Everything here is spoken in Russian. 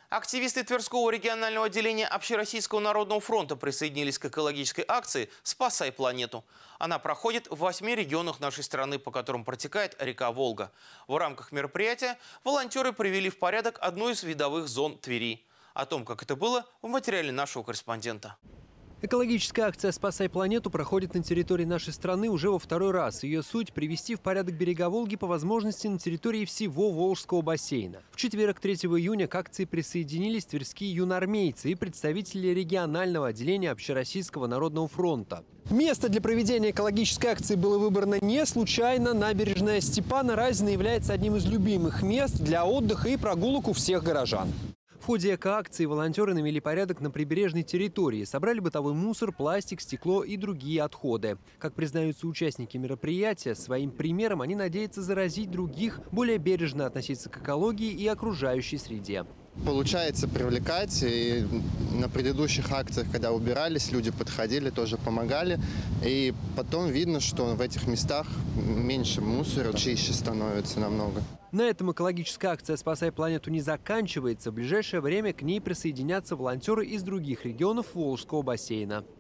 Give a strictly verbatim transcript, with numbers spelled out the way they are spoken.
Активисты Тверского регионального отделения Общероссийского народного фронта присоединились к экологической акции «Спасай планету». Она проходит в восьми регионах нашей страны, по которым протекает река Волга. В рамках мероприятия волонтеры привели в порядок одну из видовых зон Твери. О том, как это было, в материале нашего корреспондента. Экологическая акция «Спасай планету» проходит на территории нашей страны уже во второй раз. Ее суть – привести в порядок берега Волги по возможности на территории всего Волжского бассейна. В четверг, третьего июня, к акции присоединились тверские юноармейцы и представители регионального отделения Общероссийского народного фронта. Место для проведения экологической акции было выбрано не случайно. Набережная Степана Разина является одним из любимых мест для отдыха и прогулок у всех горожан. В ходе эко-акции волонтеры навели порядок на прибрежной территории, собрали бытовой мусор, пластик, стекло и другие отходы. Как признаются участники мероприятия, своим примером они надеются заразить других, более бережно относиться к экологии и окружающей среде. Получается привлекать, и на предыдущих акциях, когда убирались, люди подходили, тоже помогали. И потом видно, что в этих местах меньше мусора, чище становится намного. На этом экологическая акция «Спасай планету» не заканчивается. В ближайшее время к ней присоединятся волонтеры из других регионов Волжского бассейна.